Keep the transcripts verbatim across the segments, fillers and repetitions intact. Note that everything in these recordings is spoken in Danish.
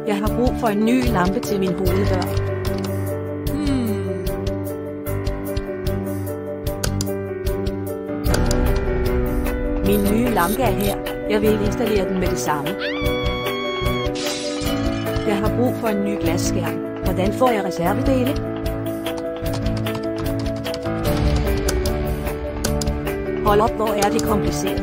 Jeg har brug for en ny lampe til min hoveddør. Hmm. Min nye lampe er her. Jeg vil installere den med det samme. Jeg har brug for en ny glasskærm. Hvordan får jeg reservedele? Hold op, hvor er det kompliceret.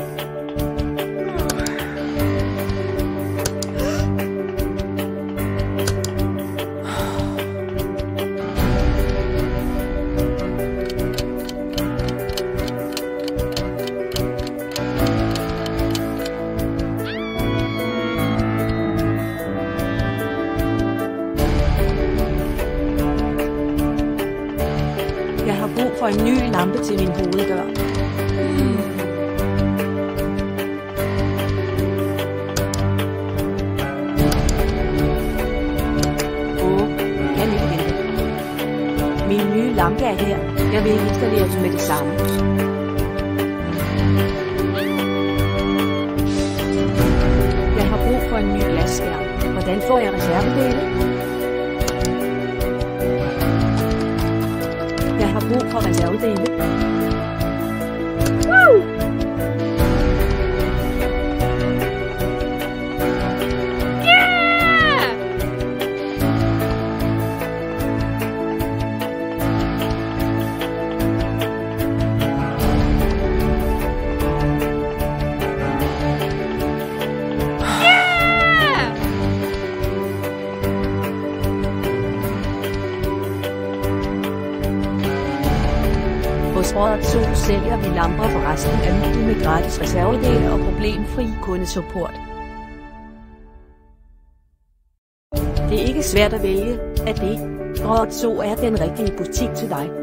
Jeg har brug for en ny lampe til min hoveddør. Hmm. Åh, kan ikke vente. Min nye lampe er her. Jeg vil installere den med det samme. Jeg har brug for en ny glasskærm. Hvordan får jeg reservedele? Jeg har brug for reservedele. Woo! Yeah! Yeah! Hos Rådet Sol sælger vi lamper for resten af livet med gratis reservedele og problemfri kundesupport. Det er ikke svært at vælge, at det Rådet Sol er den rigtige butik til dig.